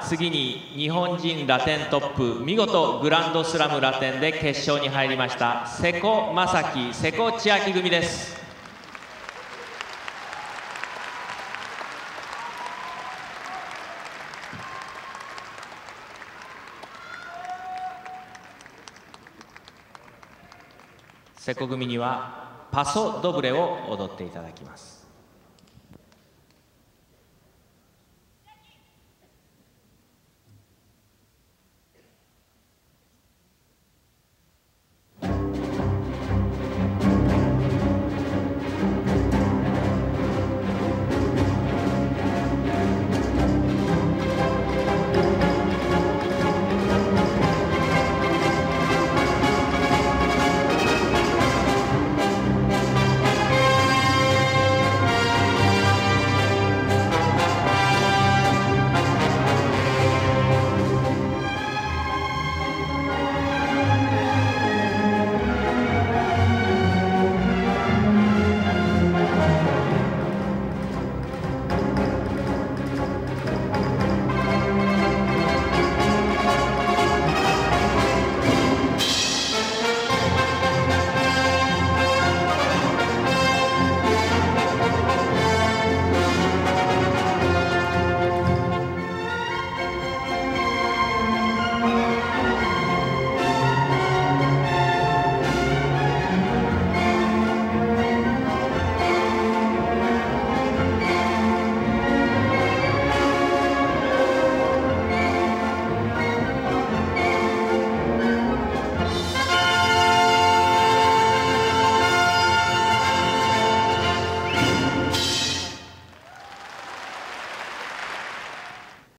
次に日本人ラテントップ、見事グランドスラムラテンで決勝に入りました瀬古正樹、瀬古千秋組です。瀬古組にはパソドブレを踊っていただきます。